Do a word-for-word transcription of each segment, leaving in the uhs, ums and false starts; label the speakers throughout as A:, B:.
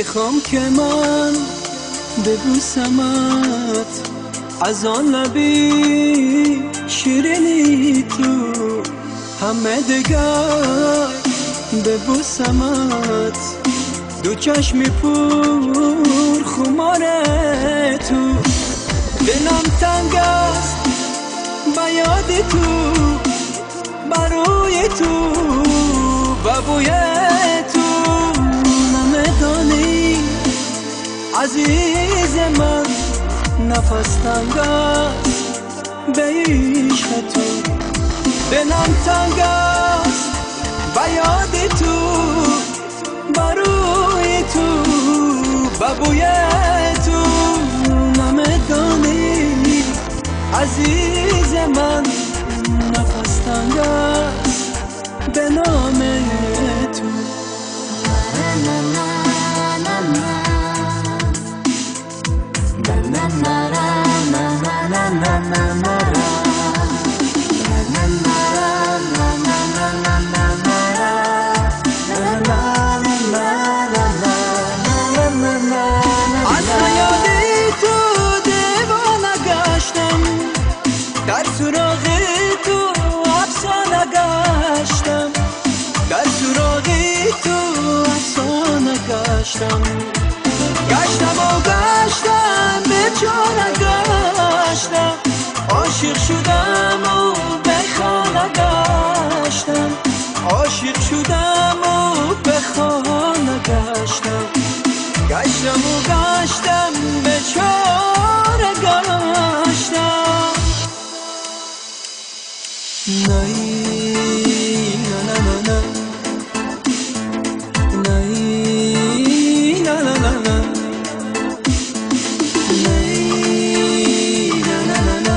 A: میخوام که من ببوسمت از آن لبی شیرینی تو، همه دگر ببوسمت دو چشمی پر خماره تو. دلم تنگ است با یاد تو، بروی تو و بوی تو. نمیدانی عزیز من نفس تنگ است به عشق تو. دلم تنگ است با یاد تو، بروی تو و بوی تو. نمیدانی عزیز من نفس تنگ است به نام تو. از حیالی تو دیوانه گشتم، در سراغ تو افسانه گشتم، در سراغ تو افسانه گشتم. گشتم و گشتم بیچاره گشتم، عاشق شدم و به خانه گشتم، عاشق شدم و به خانه گشتم. گشتم و گشتم بیچاره گشتم. نای نا نا نا نای نا نا نا نا نای نا نا نا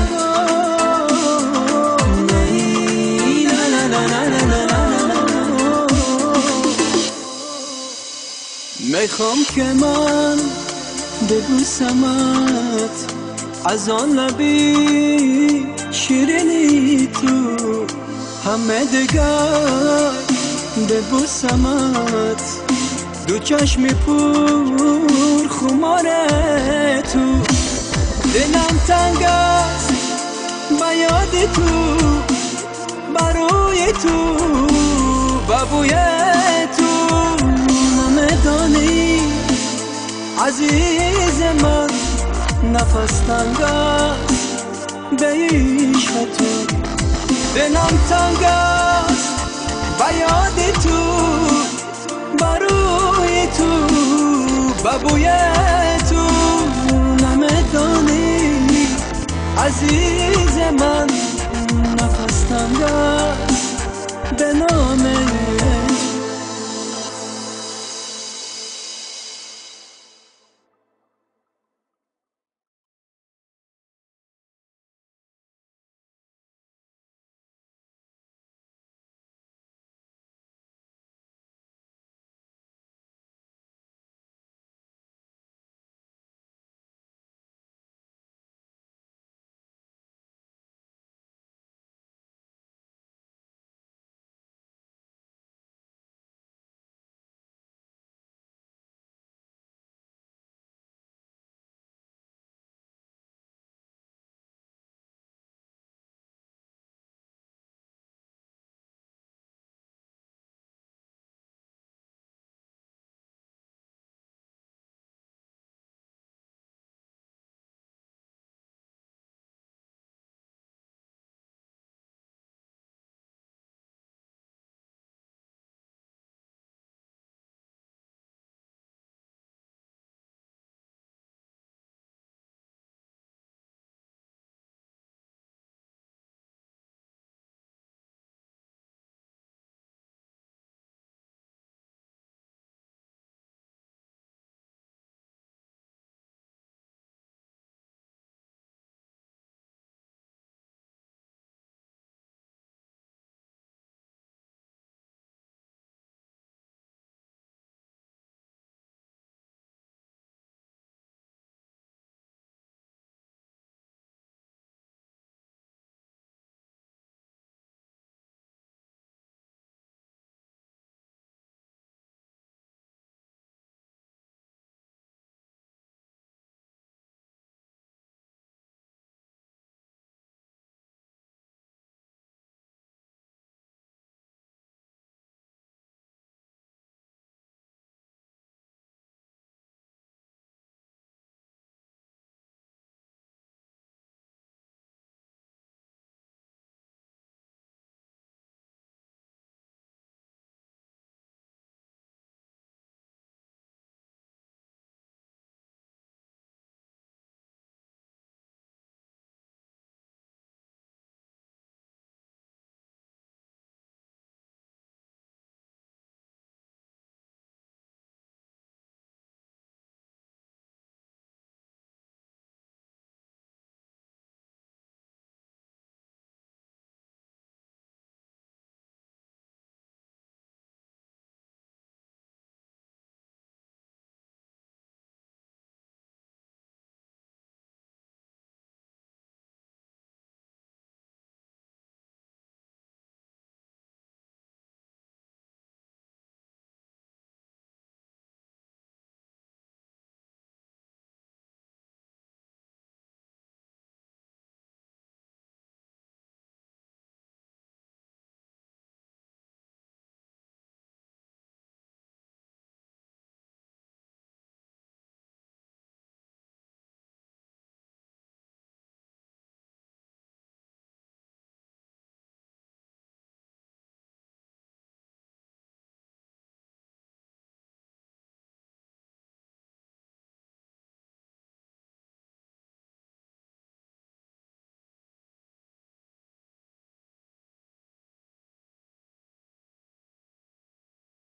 A: نای نا نا نا نا. میخوام که من ببوسمت از آن لبی شیرینی تو، همه دگر ببوسمت دو چشمی پر خماره تو. دلم تنگ است با یاد تو، بروی تو و بوی تو. نمیدانی عزیز من نفس تنگ است به عشق تو. دلم تنگ است با یاد تو، بروی تو و بوی تو. نمیدانی عزیز من نفس تنگ است به نام